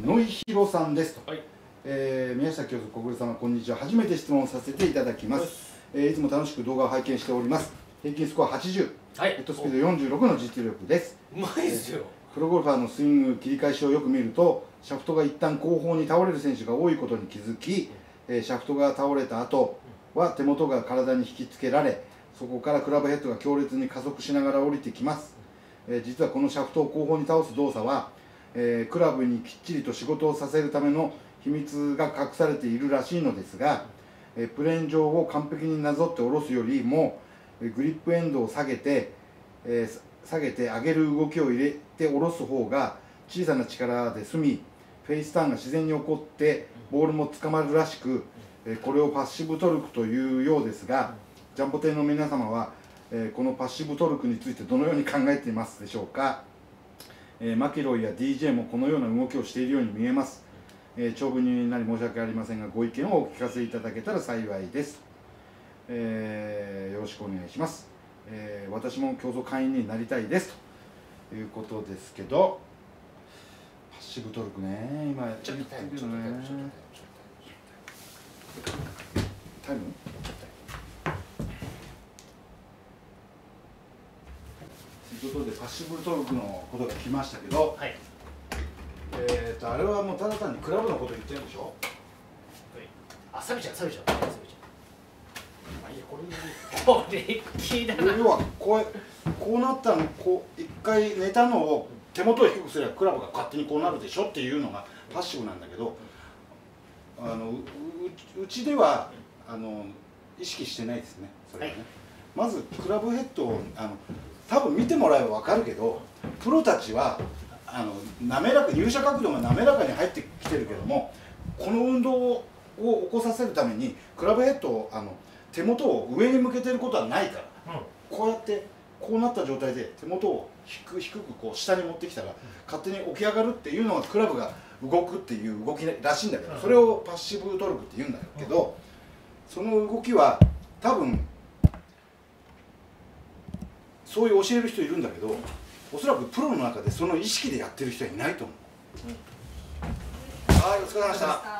野井弘さんですと。 はい。 宮下教授、小暮様、こんにちは。初めて質問させていただきます。いつも楽しく動画を拝見しております。平均スコア80、 はい。 ヘッドスピード46の実力です。 うまいですよ。 プロゴルファーのスイング切り返しをよく見ると、シャフトが一旦後方に倒れる選手が多いことに気づき、シャフトが倒れた後は手元が体に引きつけられ、そこからクラブヘッドが強烈に加速しながら降りてきます。実はこのシャフトを後方に倒す動作は、クラブにきっちりと仕事をさせるための秘密が隠されているらしいのですが、プレーン上を完璧になぞって下ろすよりもグリップエンドを下げて上げる動きを入れて下ろす方が小さな力で済み、フェイスターンが自然に起こってボールも捕まるらしく、これをパッシブトルクというようですが、ジャンボ艇の皆様はこのパッシブトルクについてどのように考えていますでしょうか。マキロイや DJ もこのような動きをしているように見えます。長文になり申し訳ありませんが、ご意見をお聞かせいただけたら幸いです。よろしくお願いします。私も競争会員になりたいですということですけど、パッシブトルクね、今ちょっとタイム、ちょっとタイム、 タイムということでパッシブトルクのことが来ましたけど、 はい。 あれはもうただ単にクラブのこと言ってるんでしょ。 あ、サビちゃん、サビちゃん。まあいいや、これ聞いたな。 要はこうなったの、こう一回寝たのを手元を低くすればクラブが勝手にこうなるでしょっていうのがパッシブなんだけど、うちでは意識してないですね、それはね。はい、まずクラブヘッドを多分見てもらえば分かるけど、プロたちは滑らか、入射角度が滑らかに入ってきてるけども、この運動を起こさせるためにクラブヘッドを手元を上に向けてることはないから、こうやってこうなった状態で手元を低くこう下に持ってきたら勝手に起き上がるっていうのがクラブが動くっていう動きらしいんだけど、それをパッシブトルクって言うんだけど、その動きは多分そういう教える人いるんだけど、おそらくプロの中でその意識でやってる人はいないと思う。はい、お疲れ様でした。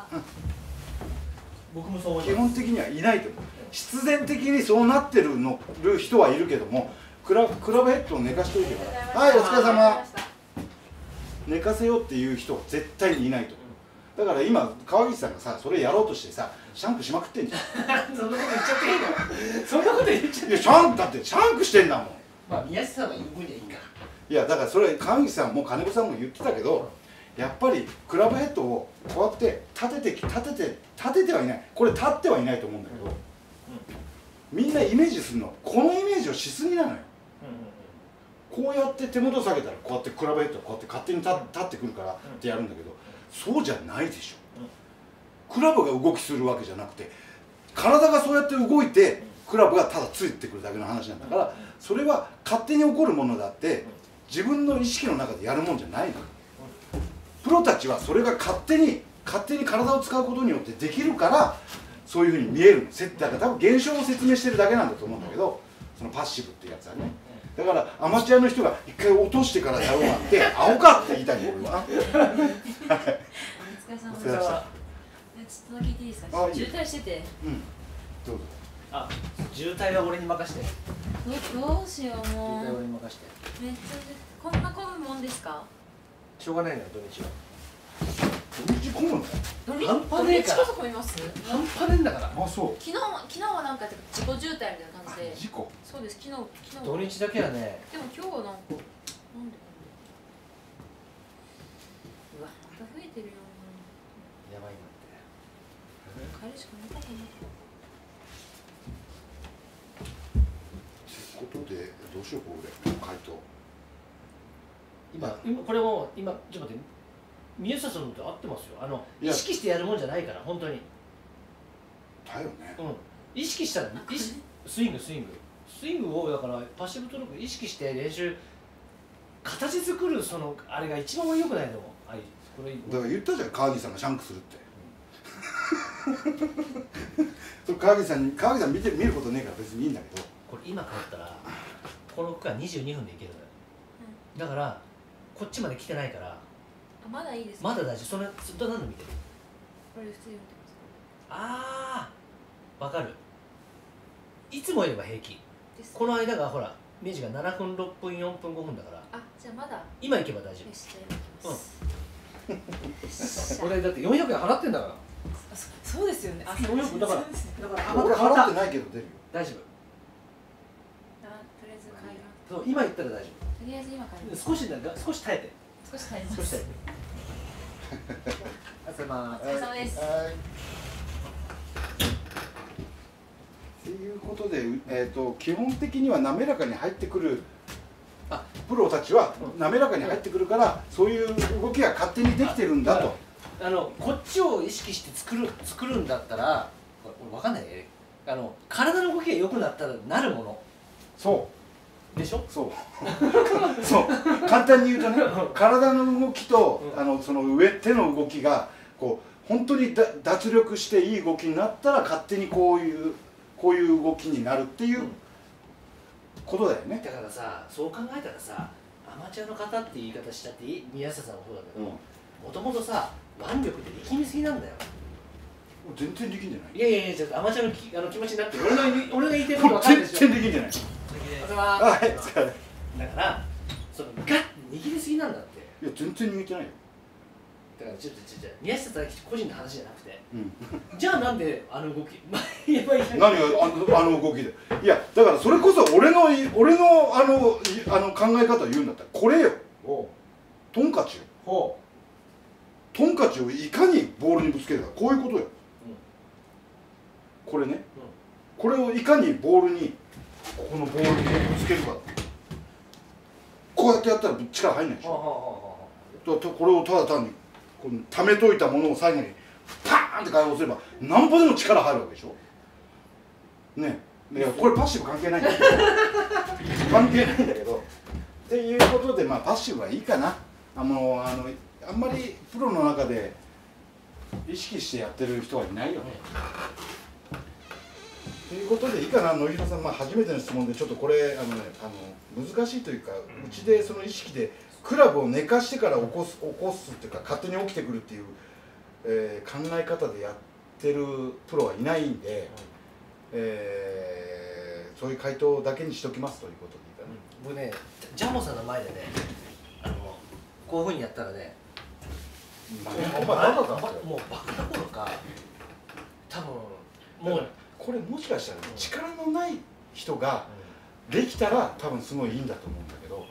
僕もそう思います。 基本的にはいないと思う。必然的にそうなってる人はいるけども、クラブヘッドを寝かしといてから、はい、お疲れ様。寝かせようっていう人は絶対にいないと思う。だから今川岸さんがさ、それやろうとしてさ、シャンクしまくってんじゃん。 そんなこと言っちゃっていいの？そんなこと言っちゃっていい？ いや、シャンクだってシャンクしてんだもん。 まあ宮下さんは言う分にはいいか。 いや、だからそれ川岸さんも金子さんも言ってたけど、やっぱりクラブヘッドをこうやって立ててはいない、これ立ってはいないと思うんだけど、みんなイメージするの、このイメージをしすぎなのよ。こうやって手元下げたらこうやってクラブヘッドがこうやって勝手に立ってくるからってやるんだけど、そうじゃないでしょ。クラブが動きするわけじゃなくて、体がそうやって動いてクラブがただついてくるだけの話なんだから、それは勝手に起こるものだって自分の意識の中でやるもんじゃないの。プロたちはそれが勝手に体を使うことによってできるから、そういうふうに見えるの。だから多分現象を説明してるだけなんだと思うんだけど、そのパッシブっていうやつはね。だからアマチュアの人が一回落としてからやろうなんて青かって言いたいの俺は。 お疲れ様です。ちょっとだけ聞いていいですか。渋滞してて。 どうぞ。 あ、渋滞は俺に任して。 どうしようもう。 渋滞は俺に任して。 めっちゃこんな混むもんですか。 しょうがないのよ、土日は。 土日混むの？ 半端ねえから。 土日こそ混みます。 半端ねえんだから。 あ、そう。 昨日はなんか自己渋滞みたいな感じで。 事故。 そうです。昨日。 土日だけはね。 でも今日はなんかなんで。うわ、また増えてるよ。 やばいなって。 帰るしかないかな。 ということでどうしようこれ回答。 今これも今ちょっと待って、宮下さんと合ってますよ。意識してやるもんじゃないから本当に。 だよね。 意識したらスイングをだからパッシブトルク意識して練習形作る、そのあれが一番良くないの。これだから言ったじゃん、川岸さんがシャンクするって。それ川岸さん見ることねえから別にいいんだけど。 これ今帰ったらこの区間22分で行けるのよ。だからこっちまで来てないからまだいいです。 まだ大丈夫。それずっと何度見てる？ これ普通に見てます。 ああ、わかる。いつもよりは平気。 ですこの間がほら明治が7分6分4分5分だから、 あ、じゃあまだ。 今行けば大丈よし、じゃあ今行きます。 夫。俺だって400円払ってんだから。 そうですよね。あ、 400円だからそうですね。 俺払ってないけど出るよ。 大丈夫。 とりあえず買います。 そう今行ったら大丈とりあえず今買いま夫。 す。 少し耐えて。 少し耐えます。 少し耐えて。ありがとうございます。 お疲れ様です。 はい。ということで、基本的には滑らかに入ってくるプロたちは滑らかに入ってくるから、そういう動きが勝手にできてるんだと。 こっちを意識して作るんだったら、わかんないね。体の動きが良くなったらなるものそうでしょ。 そうそう簡単に言うとね、体の動きと、その手の動きがこう本当に脱力していい動きになったら、勝手にこういう動きになるっていうことだよね。 だからさ、そう考えたらさ、アマチュアの方って言い方しちゃっていい？宮下さんもそうだけど、もともとさ腕力って力みすぎなんだよ。 全然できんじゃない。 いやちょっとアマチュアの気持ちになって、俺が言ってること分かるでしょ。 全然できんじゃない。はい、疲れ。 だからそのガッて握りすぎなんだって。 いや全然握ってないよ。 だからちょっと宮下さん個人の話じゃなくて、じゃあなんであの動き何があの動きで。いやだからそれこそ俺の考え方を言うんだったらこれよ。トンカチよ。トンカチをいかにボールにぶつけるか、こういうことよ。これね、これをいかにボールにここのボールにぶつけるか。こうやってやったら力入んないでしょ。これをただ単にこの溜めといたものを最後にパーンって解放すれば何歩でも力入るわけでしょ。ねえ、これパッシブ関係ないんだけど関係ないんだけどっていうことで、まあパッシブはいいかな。あんまりプロの中で意識してやってる人はいないよね。ということでいいかな。野広さん、初めての質問でちょっとこれ難しいというか、うちでその意識でクラブを寝かしてから起こすっていうか、勝手に起きてくるっていう、考え方でやってるプロはいないんで、そういう回答だけにしときますということでいいかな。 僕ね、ジャモさんの前でね、こういうふうにやったらね、もうバカどころか、多分もうこれもしかしたら力のない人ができたら多分すごいいいんだと思うんだけど、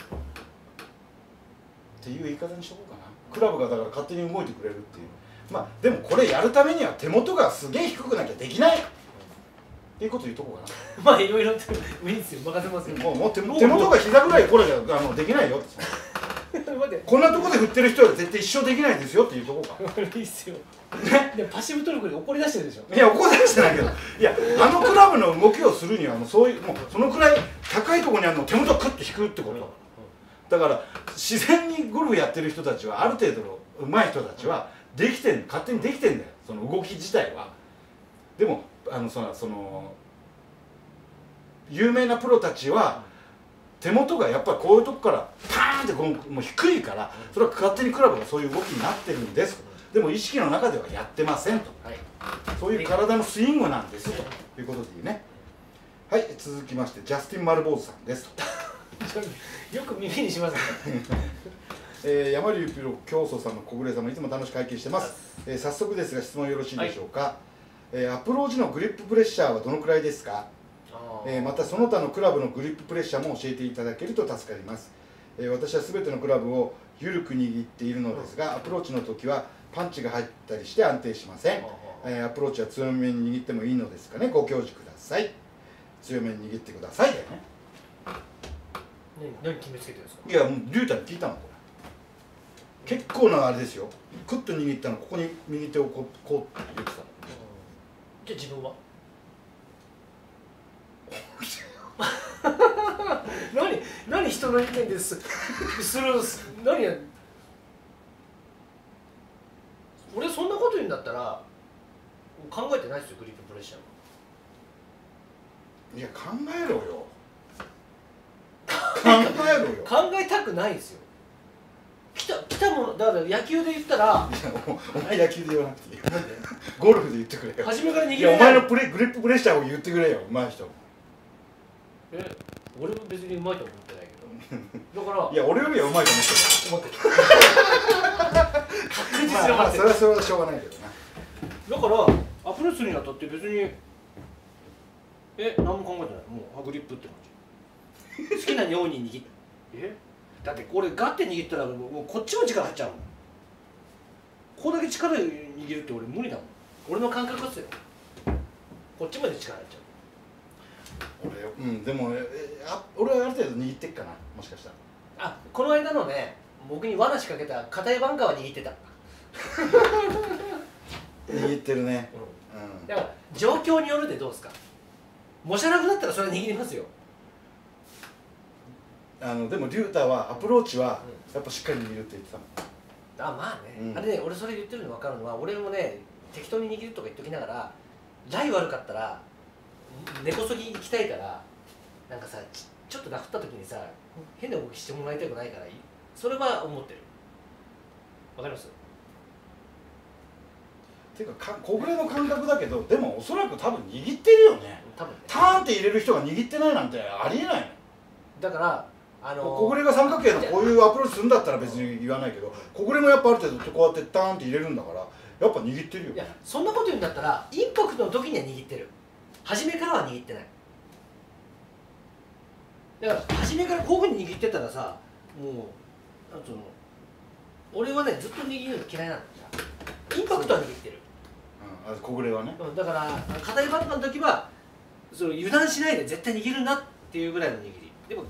っていう言い方にしとこうかな。クラブがだから勝手に動いてくれるっていう。でもこれやるためには手元がすげえ低くなきゃできないっていうこと言うとこうかな。 いろいろいいですよ、任せますよ。 もう手元が膝ぐらいこれじゃできないよって。こんなとこで振ってる人は絶対一生できないですよっていうとこか。 いいっすよ。でパッシブトルクで怒り出してるでしょ。 いや怒り出してないけど、いやクラブの動きをするにはそういうそのくらい高いところにあるのを手元をクッと引くってこと。だから自然にゴルフやってる人たちは、ある程度の上手い人たちはできてんの、勝手にできてんだよ、その動き自体は。でもその有名なプロたちは手元がやっぱりこういうとこからパーンってもう低いから、それは勝手にクラブがそういう動きになってるんです。でも意識の中ではやってませんと、そういう体のスイングなんですということでいいね。はい、続きましてジャスティン・マルボーズさんですとよく耳にしますね。山流プロ教祖さんの小暮様、いつも楽しく拝見してます。早速ですが質問よろしいでしょうか。アプローチのグリッププレッシャーはどのくらいですか。またその他のクラブのグリッププレッシャーも教えていただけると助かります。私は全てのクラブを緩く握っているのですが、アプローチの時はパンチが入ったりして安定しません。アプローチは強めに握ってもいいのですかね。ご教示ください。強めに握ってくださいだよね。 何決めつけてるんですか。 いやもうリュウタに聞いたのこれ。結構なあれですよ。クッと握ったの、ここに右手をこうって言ってた。 じゃあ自分は何人の意見です何や。俺そんなこと言うんだったら考えてないですよ、グリッププレッシャー。 いや考えろよ。考えろよ。 考えたくないですよ。来来たものだから野球で言ったらお前野球で言わなくていいよ。ゴルフで言ってくれよ。 初めから握れない。 いやお前のグリッププレッシャーを言ってくれよ、上手い人。 俺も別にうまいと思ってないけど。だからいや俺よりはうまいと思ってる。 確実に分かってる。 それはしょうがないけどな。 だからアプローチするにあたって別に何も考えてない。もうグリップって感じ。好きなように握ってだってこれガッて握ったらもうこっちも力入っちゃうもん。ここだけ力握るって俺無理だもん。俺の感覚っすよ。こっちまで力入っちゃう。 でも俺はある程度握ってっかな、もしかしたら。 この間のね、僕に罠仕掛けた硬いバンカーは握ってた。 握ってるね。 だから状況によるでどうですか。もしゃなくなったらそれは握りますよ。 でも龍太はアプローチはやっぱしっかり握るって言ってたもん。 まあね、あれね、俺それ言ってるの分かるのは、俺もね適当に握るとか言っときながら、ライ悪かったら根こそぎ行きたいから、なんかさちょっとダフった時にさ変な動きしてもらいたくないから、それは思ってる。わかります？ っていうか小暮の感覚だけど、でもおそらく多分握ってるよね。 多分ね。 ターンって入れる人が握ってないなんてありえないの。 だから小暮が三角形のこういうアプローチするんだったら別に言わないけど、小暮もやっぱある程度こうやってターンって入れるんだから、やっぱ握ってるよ。 いや、そんなこと言うんだったらインパクトの時には握ってる。初めからは握ってない。だから初めからこういうふうに握ってたらさ、もうなんつうの、俺はねずっと握るの嫌いなんだよ。インパクトは握ってる。 小暮はね。 だから硬いバッターの時は油断しないで絶対握るなっていうぐらいの握り。でも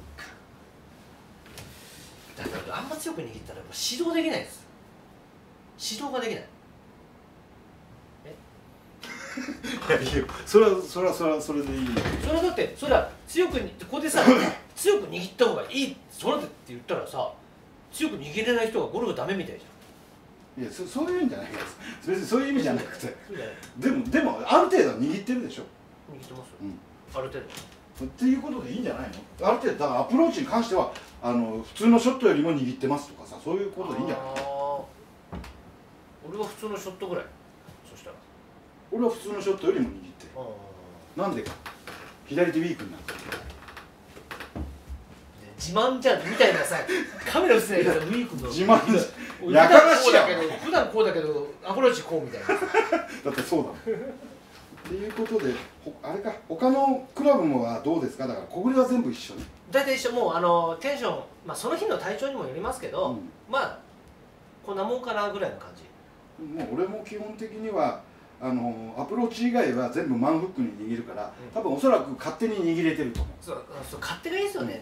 だからあんま強く握ったら指導できないです。指導ができない。 いやいいよ、それはそれでいいよ。 それはだってそれは強くここでさ強く握った方がいいそれでって言ったらさ、強く握れない人がゴルフダメみたいじゃん。 いやそういう意味じゃないです。別にそういう意味じゃなくて、でもある程度は握ってるでしょ。 握ってますよ、ある程度っていうことでいいんじゃないの。ある程度だからアプローチに関しては普通のショットよりも握ってますとかさ、そういうことでいいんじゃないの。 俺は普通のショットぐらい。そしたら俺は普通のショットよりも握ってる。なんでか、左手ウィークになってる。 自慢じゃんみたいなさ、カメラ映ってないけどウィークの自慢やかましいやん。 普段こうだけどアプローチこうみたいな。 だってそうだもん。っていうことであれか、他のクラブもはどうですか。だから小暮は全部一緒ね。 大体一緒。もうテンション、その日の体調にもよりますけど、まあこんなもんかなぐらいの感じ。 もう俺も基本的にはアプローチ以外は全部マンフックに握るから、多分おそらく勝手に握れてると思う。 そう勝手がいいですよね。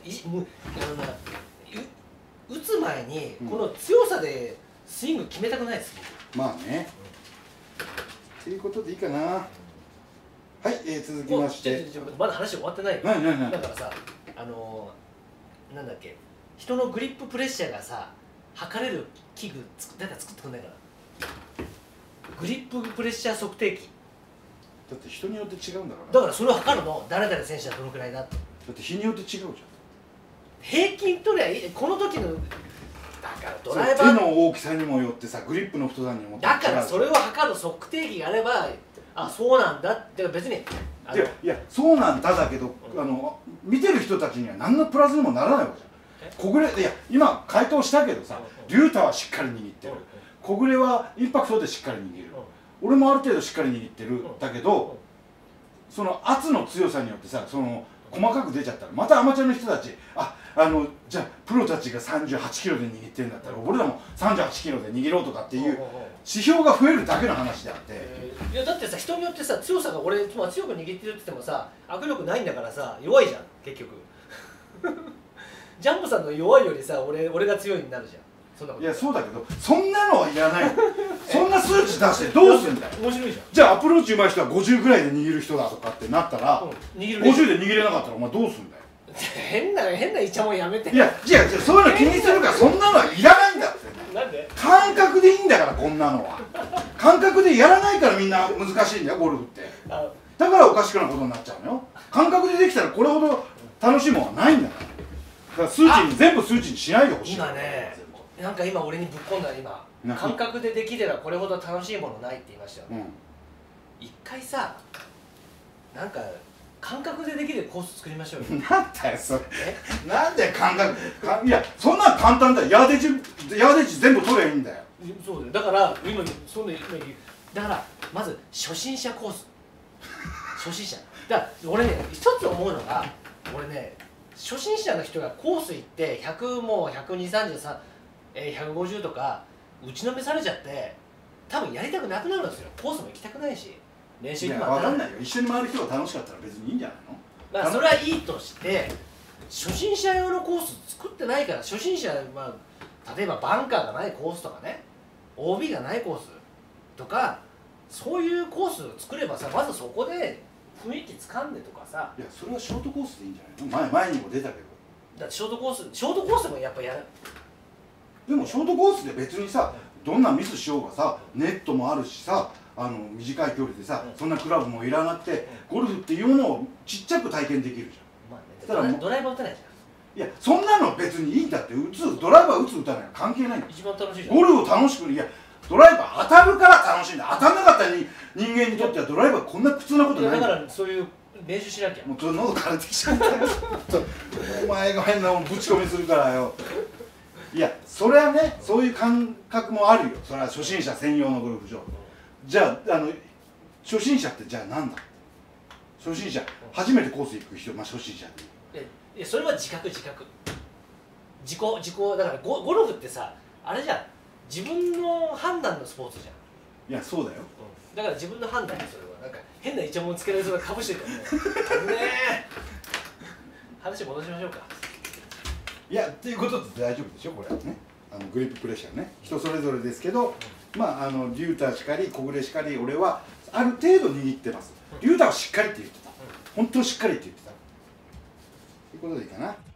打つ前にこの強さでスイング決めたくないです。 まあね。っていうことでいいかな。はい、続きまして。 まだ話終わってないよ。だからさ、なんだっけ、人のグリッププレッシャーがさ測れる器具なんか作ってくんないかな。グリッププレッシャー測定器。 だって人によって違うんだから。 だからそれを測るの、誰々選手はどのくらいだって。 だって日によって違うじゃん。 平均取りゃいい。この時のだからドライバー手の大きさにもよってさ、グリップの太さにもよってだからそれを測る測定器があれば、そうなんだって。別にいやそうなんだだけど、見てる人たちには何のプラスにもならないわけじゃん。小暮、いや今回答したけどさ、龍太はしっかり握ってる、小暮はインパクトでしっかり握る、俺もある程度しっかり握ってる。だけどその圧の強さによってさ、その細かく出ちゃったらまたアマチュアの人たち、じゃあプロたちが38キロで握ってるんだったら俺らも38キロで握ろうとかっていう指標が増えるだけの話であって、 いやだってさ、人によってさ、強さが強く握ってるって言ってもさ、握力ないんだからさ、弱いじゃん結局。ジャンボさんの弱いよりさ、俺が強いになるじゃん。そんなこと。 いやそうだけど、そんなのはいらない。そんな数値出してどうすんだよ。 面白いじゃん。 じゃあアプローチ上手い人は50ぐらいで握る人だとかってなったら、50で握れなかったらお前どうすんだよ。 変なイチャモンやめて。 いやそういうの気にするから、そんなのはいらないんだって。 なんで？ 感覚でいいんだから、こんなのは。感覚でやらないからみんな難しいんだよゴルフって。だからおかしくなことになっちゃうのよ。感覚でできたらこれほど楽しいもんはないんだから。だから全部数値にしないでほしい。 今ね、 なんか今俺にぶっ込んだ今感覚でできればこれほど楽しいものないって言いましたよね。一回さなんか感覚でできるコース作りましょうよ。 なんだよそれ。なんで感覚いやそんなん簡単だよ。ヤーデージ全部取ればいいんだよ。 そうだよ。だから今そんなだからまず初心者コース。初心者だから俺ね一つ思うのが俺ね初心者の人がコース行って100も12033、150とか打ちのめされちゃって多分やりたくなくなるんですよ。コースも行きたくないし練習にも分かんないよ。一緒に回る人が楽しかったら別にいいんじゃないの。 まあそれはいいとして初心者用のコース作ってないから初心者例えばバンカーがないコースとかね OB がないコースとかそういうコースを作ればさまずそこで雰囲気つかんでとかさ。 いやそれはショートコースでいいんじゃないの。前にも出たけど。 だってショートコースもやっぱやる。 でもショートコースで別にさどんなミスしようがさネットもあるしさ短い距離でさ、そんなクラブもいらなくてゴルフっていうものをちっちゃく体験できるじゃん。まあね、ドライバー打たないじゃん。 いやそんなの別にいいんだって。ドライバー打つ打たない関係ないんだ。 一番楽しいじゃん。 ゴルフを楽しくいやドライバー当たるから楽しいんだ。当たんなかった人間にとってはドライバーこんな苦痛なことないんだ。 だからそういう練習しなきゃ。 もう喉枯れてきちゃったよお前が変なもんぶち込みするからよ。いやそれはねそういう感覚もあるよ。それは初心者専用のゴルフ場。じゃあ初心者ってじゃあなんだ。初心者初めてコース行く人初心者でいやそれは自己だからゴルフってさあれじゃん自分の判断のスポーツじゃん。 いやそうだよ、 だから自分の判断にそれはなんか変なイチャモンつけられそうなかぶしてるからね話戻しましょうか。 いやっていうことで大丈夫でしょこれはね。グリッププレッシャーね人それぞれですけどまあリューターしかり小暮しかり俺はある程度握ってます。リューターはしっかりって言ってた。本当にしっかりって言ってた。ということでいいかな。